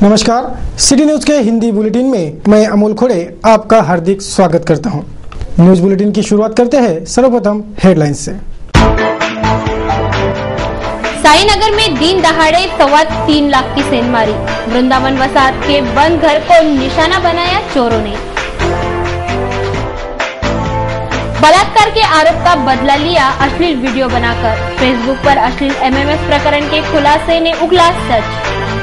नमस्कार, city news के Hindi bulletin में मैं अमोल खोड़े आपका हार्दिक स्वागत करता हूं। न्यूज बुलेटिन की शुरुआत करते हैं सर्वप्रथम हेडलाइंस से। साईनगर में दिन दहाड़े 3.25 लाख की सेंधमारी, वृंदावन वसाहत के बंद घर को निशाना बनाया चोरों ने। बलात्कार के आरोप का बदला लिया अश्लील वीडियो बनाकर, फेसबुक पर अश्लील एमएमएस प्रकरण के खुलासे ने उगला सच।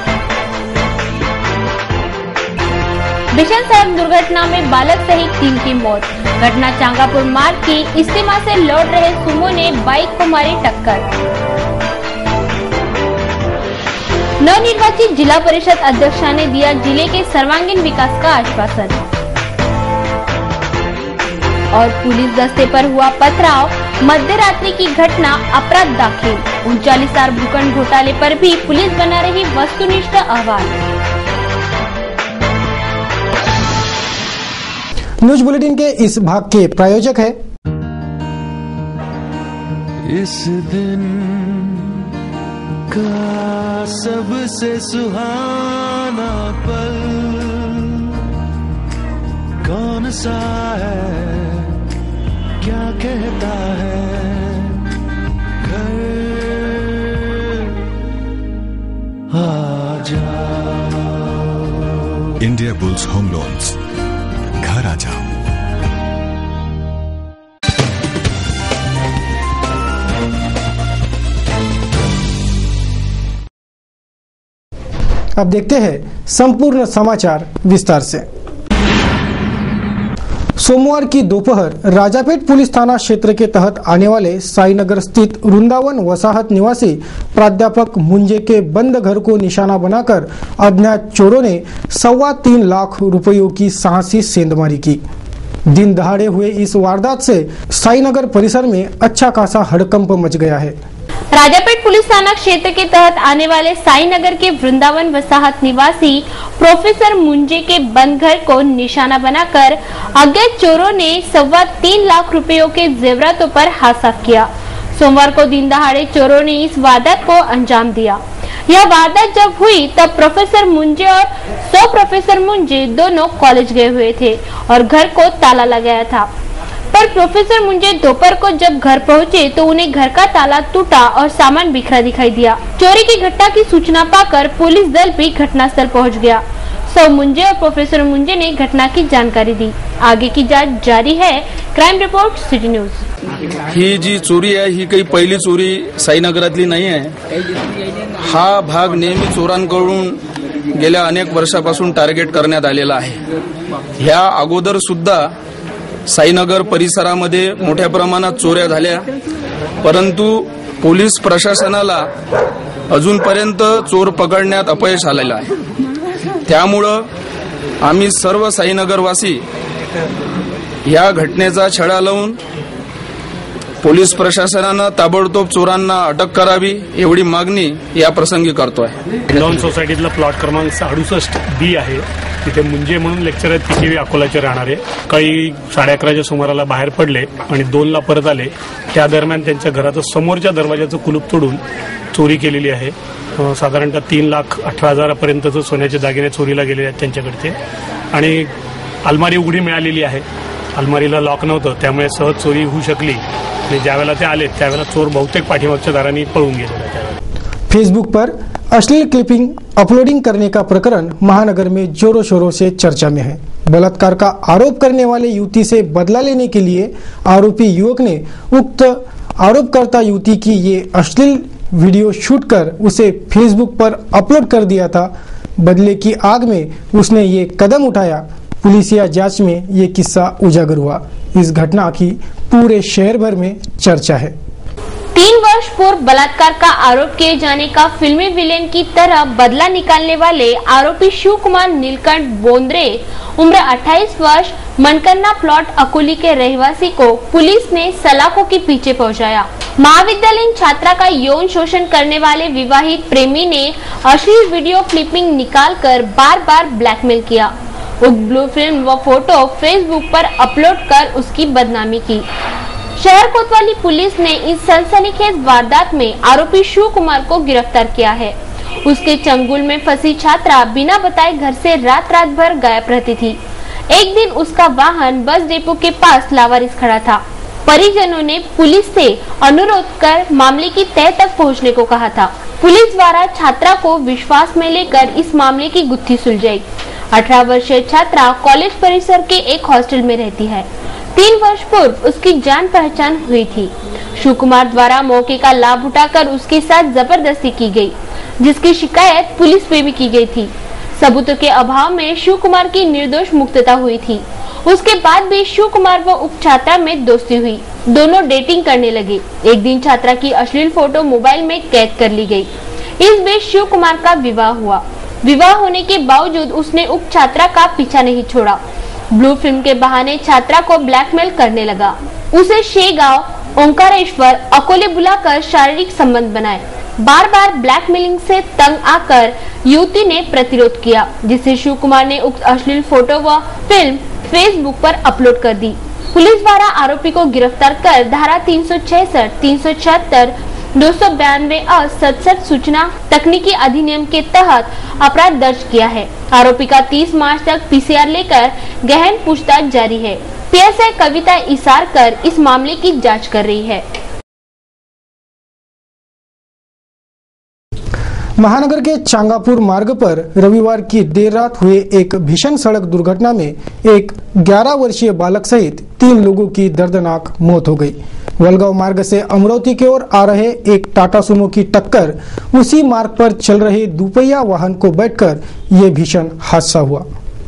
भीषण सड़क दुर्घटना में बालक सहित 3 की मौत, घटना चांगापुर मार्ग की इस्तीमा से लौट रहे सुमो ने बाइक को मारी टक्कर। नवनिर्वाचित जिला परिषद अध्यक्षा ने दिया जिले के सर्वांगीण विकास का आश्वासन। और पुलिस दस्ते पर हुआ पथराव, मध्य रात्रि की घटना, अपराध दाखिल। 39 भूखंड घोटाले पर भी पुलिस बना रही वस्तुनिष्ठ अहवाल। न्यूज बुलेटिन के इस भाग के प्रायोजक है इस दिन का सबसे सुहाना पल कौन सा है, क्या कहता है घर आ जाओ। इंडिया बुल्स होम लोन्स, घर आ जाओ। अब देखते हैं संपूर्ण समाचार विस्तार से। सोमवार की दोपहर राजापेट पुलिस थाना क्षेत्र के तहत आने वाले साईनगर स्थित वृंदावन वसाहत निवासी प्राध्यापक मुंजे के बंद घर को निशाना बनाकर अज्ञात चोरों ने 3.25 लाख रुपयों की साहसी सेंधमारी की। दिन दहाड़े हुए इस वारदात से साईनगर परिसर में अच्छा खासा हड़कंप मच गया है। राजापेट पुलिस थाना क्षेत्र के तहत आने वाले साईनगर के वृंदावन वसाहत निवासी प्रोफेसर मुंजे के बंद घर को निशाना बनाकर अज्ञात चोरों ने 3.25 लाख रुपयों के जेवरातों पर हाथ साफ किया। सोमवार को दिन दहाड़े चोरों ने इस वारदात को अंजाम दिया। यह वारदात जब हुई तब प्रोफेसर मुंजे और प्रोफेसर मुंजे दोनों कॉलेज गए हुए थे और घर को ताला लगाया था। पर प्रोफेसर मुंजे दोपहर को जब घर पहुंचे तो उन्हें घर का ताला टूटा और सामान बिखरा दिखाई दिया। चोरी की घटना की सूचना पाकर पुलिस दल भी घटनास्थल पहुंच गया। मुंजे और प्रोफेसर मुंजे ने घटना की जानकारी दी। आगे की जांच जारी है। Crime report city news. ही जी चोरी आहे ही काही पहिली चोरी साईनगरातली नाही आहे। हा भाग नेहमी चोरांकडून गेल्या अनेक वर्षापासून टार्गेट करण्यात आलेला आहे। ह्या अगोदर सुद्धा साईनगर परिसरामध्ये मोठ्या प्रमाणात चोऱ्या झाल्या, परंतु पोलीस प्रशासनाला अजूनपर्यंत चोर पकडण्यात अपयश आलेलं आहे। त्यामुळं आम्ही सर्व साईनगरवासी या घटनेचा छडा लावून पोलीस प्रशासनानं ताबडतोब चोरांना अटक करावी एवढी मागणी या प्रसंगी करतोय। लॉन सोसायटीतला प्लॉट क्रमांक 68 बी आहे। तिथे मुंजे म्हणून लेक्चर आहेत, तिथे अकोलाचे राहणारे काही 11:30च्या सुमाराला बाहेर पडले आणि 2ला परत आले। त्या दरम्यान त्यांच्या घराचं समोरच्या दरवाजाचं कुलूप तोडून चोरी केलेली आहे। साधारणतः 3,18,000 पर्यंतचं सोन्याचे दागिने चोरीला गेलेले आहेत त्यांच्याकडचे आणि अलमारी उघडी मिळालेली आहे। अलमारीला लॉक नव्हतं, त्यामुळे सहज चोरी होऊ शकली आणि ज्यावेळेला ते आले त्यावेळेला चोर बहुतेक पाठीमागच्या दारांनी पळून गेले। फेसबुक पर अश्लील क्लिपिंग अपलोडिंग करने का प्रकरण महानगर में जोरों शोरों से चर्चा में है। बलात्कार का आरोप करने वाले युवती से बदला लेने के लिए आरोपी युवक ने उक्त आरोपकर्ता युवती की ये अश्लील वीडियो शूट कर उसे फेसबुक पर अपलोड कर दिया था। बदले की आग में उसने ये कदम उठाया। पुलिसिया जांच में ये किस्सा उजागर हुआ। इस घटना की पूरे शहर भर में चर्चा है। 3 वर्ष पूर्व बलात्कार का आरोप किए जाने का फिल्मी विलेन की तरह बदला निकालने वाले आरोपी शिव कुमार नीलकंठ बोंद्रे उम्र 28 वर्ष मनकन्ना प्लॉट अकोली के रहवासी को पुलिस ने सलाखों के पीछे पहुंचाया। महाविद्यालयीन छात्रा का यौन शोषण करने वाले विवाहित प्रेमी ने अश्लील वीडियो क्लिपिंग निकालकर बार-बार ब्लैकमेल किया। उक्त ब्लू फिल्म व फोटो फेसबुक पर अपलोड कर उसकी बदनामी की। शहर कोतवाली पुलिस ने इस सनसनीखेज वारदात में आरोपी शिव कुमार को गिरफ्तार किया है। उसके चंगुल में फंसी छात्रा बिना बताए घर से रात भर गायब रहती थी। एक दिन उसका वाहन बस डिपो के पास लावारिस खड़ा था। परिजनों ने पुलिस से अनुरोध कर मामले की तह तक पहुंचने को कहा था। पुलिस द्वारा छात्रा को विश्वास में लेकर इस मामले की गुत्थी सुलझाई। 18 वर्षीय छात्रा कॉलेज परिसर के एक हॉस्टल में रहती है। 3 वर्ष पूर्व उसकी जान पहचान हुई थी। शिव कुमार द्वारा मौके का लाभ उठाकर उसके साथ जबरदस्ती की गई, जिसकी शिकायत पुलिस पे भी की गई थी। सबूतों के अभाव में शिव कुमार की निर्दोष मुक्तता हुई थी। उसके बाद भी शिव कुमार व उप छात्रा में दोस्ती हुई। दोनों डेटिंग करने लगे। एक दिन छात्रा की अश्लील फोटो मोबाइल में कैद कर ली गई। इस बीच शिव कुमार का विवाह हुआ। विवाह होने के बावजूद उसने उप छात्रा का पीछा नहीं छोड़ा। ब्लू फिल्म के बहाने छात्रा को ब्लैकमेल करने लगा। उसे शेगांव, ओंकारेश्वर, अकोले बुलाकर शारीरिक संबंध बनाए। बार बार ब्लैकमेलिंग से तंग आकर युवती ने प्रतिरोध किया, जिससे शिव कुमार ने उक्त अश्लील फोटो व फिल्म फेसबुक पर अपलोड कर दी। पुलिस द्वारा आरोपी को गिरफ्तार कर धारा 366, 376, 292 और 67 सूचना तकनीकी अधिनियम के तहत अपराध दर्ज किया है। आरोपी का 30 मार्च तक पीसीआर लेकर गहन पूछताछ जारी है। पीएसआई कविता इसारकर इस मामले की जांच कर रही है। महानगर के चांगापुर मार्ग पर रविवार की देर रात हुए एक भीषण सड़क दुर्घटना में एक 11 वर्षीय बालक सहित 3 लोगों की दर्दनाक मौत हो गई। वलगांव मार्ग से अमरावती की ओर आ रहे एक टाटा सुमो की टक्कर उसी मार्ग पर चल रहे दुपहिया वाहन को बैठकर ये भीषण हादसा हुआ।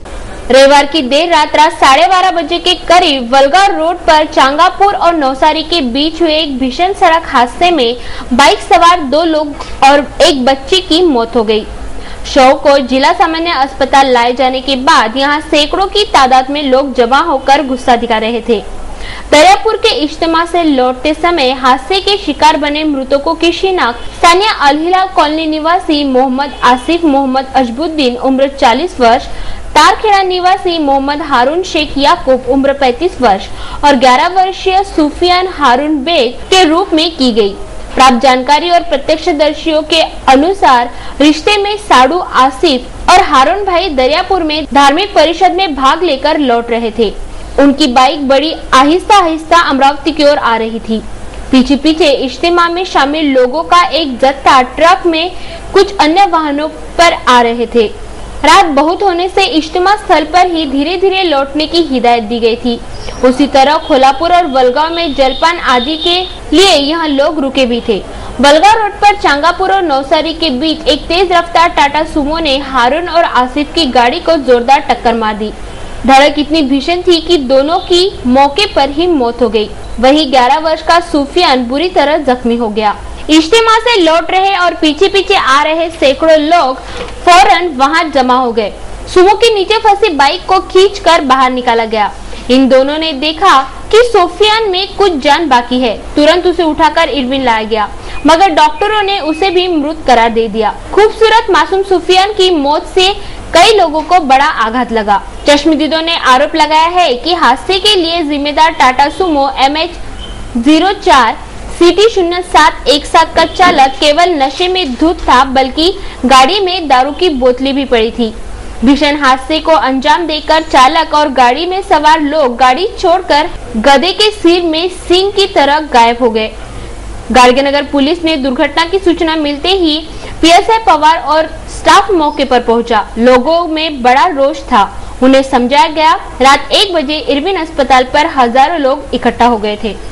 रविवार की देर रात 12:30 बजे के करीब वलगांव रोड पर चांगापुर और नौसारी के बीच हुए एक भीषण सड़क हादसे में बाइक सवार 2 लोग और एक बच्ची की मौत हो गई। शव को जिला सामान्य अस्पताल लाए जाने के बाद यहां सैकड़ों की तादाद में लोग जमा होकर गुस्सा दिखा रहे थे। दरियापुर के इज्तिमा से लौटते समय हादसे के शिकार बने मृतकों की शिनाख्त स्थानीय अलहिलाल कॉलोनी निवासी मोहम्मद आसिफ मोहम्मद अजबुद्दीन उम्र 40 वर्ष, तारखेड़ा निवासी मोहम्मद हारून शेख याकूब उम्र 35 वर्ष और 11 वर्षीय सुफियान हारून बेग के रूप में की गई। प्राप्त जानकारी और प्रत्यक्षदर्शियों के अनुसार रिश्ते में साडू आसिफ और हारून भाई दरियापुर में धार्मिक परिषद में भाग लेकर लौट रहे थे। उनकी बाइक बड़ी आहिस्ता आहिस्ता अमरावती की ओर आ रही थी। पीछे पीछे इज्तिमा में शामिल लोगों का एक जत्था ट्रक में कुछ अन्य वाहनों पर आ रहे थे। रात बहुत होने से इज्तिमा स्थल पर ही धीरे धीरे लौटने की हिदायत दी गई थी। उसी तरह खोलापुर और वलगांव में जलपान आदि के लिए यहाँ लोग रुके भी थे। वलगांव रोड पर चांगापुर और नौसारी के बीच एक तेज रफ्तार टाटा सुमो ने हारून और आसिफ की गाड़ी को जोरदार टक्कर मार दी। धड़क इतनी भीषण थी कि दोनों की मौके पर ही मौत हो गई। वहीं 11 वर्ष का सुफियान बुरी तरह जख्मी हो गया। इज्तिमा से लौट रहे और पीछे पीछे आ रहे सैकड़ों लोग फौरन वहां जमा हो गए। सुमो के नीचे फंसी बाइक को खींचकर बाहर निकाला गया। इन दोनों ने देखा कि सुफियान में कुछ जान बाकी है। तुरंत उसे उठाकर इरविन लाया गया, मगर डॉक्टरों ने उसे भी मृत करार दे दिया। खूबसूरत मासूम सुफियान की मौत से कई लोगों को बड़ा आघात लगा। चश्मदीदों ने आरोप लगाया है कि हादसे के लिए जिम्मेदार टाटा सुमो MH04 CT0717 का चालक केवल नशे में धुत था, बल्कि गाड़ी में दारू की बोतलें भी पड़ी थी। भीषण हादसे को अंजाम देकर चालक और गाड़ी में सवार लोग गाड़ी छोड़कर गधे के सिर में सींग की तरह गायब हो गए। गाड़गेनगर पुलिस ने दुर्घटना की सूचना मिलते ही पीएसआई पवार और स्टाफ मौके पर पहुंचा। लोगों में बड़ा रोष था। उन्हें समझाया गया। रात 1 बजे इरविन अस्पताल पर हजारों लोग इकट्ठा हो गए थे।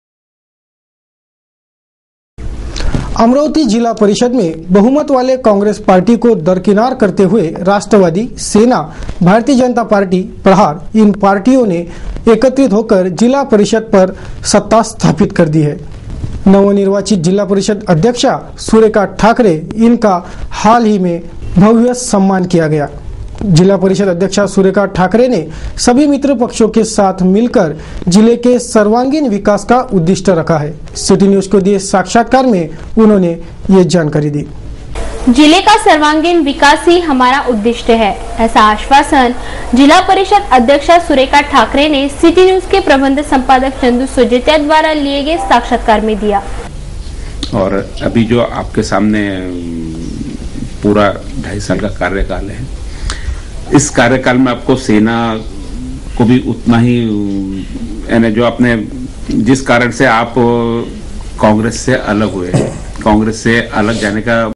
अमरावती जिला परिषद में बहुमत वाले कांग्रेस पार्टी को दरकिनार करते हुए राष्ट्रवादी सेना, भारतीय जनता पार्टी, प्रहार इन पार्टियों ने एकत्रित होकर जिला परिषद पर सत्ता स्थापित कर दी है। नवनिर्वाचित जिला परिषद अध्यक्षा सुरेखा ठाकरे इनका हाल ही में भव्य सम्मान किया गया। जिला परिषद अध्यक्षा सुरेखा ठाकरे ने सभी मित्र पक्षों के साथ मिलकर जिले के सर्वांगीण विकास का उद्दिष्ट रखा है। सिटी न्यूज को दिए साक्षात्कार में उन्होंने ये जानकारी दी। जिले का सर्वांगीण विकास ही हमारा उद्दिष्ट है, ऐसा आश्वासन जिला परिषद अध्यक्षा सुरेखा ठाकरे ने सिटी न्यूज के प्रबंध संपादक चंदू सोजेतिया द्वारा लिए गए साक्षात्कार में दिया। और अभी जो आपके सामने पूरा 2.5 साल का कार्यकाल है। इस कार्यकाल में आपको सेना को भी उतना ही यानी जो अपने जिस कारण से आप कांग्रेस से अलग हुए, कांग्रेस से अलग जाने का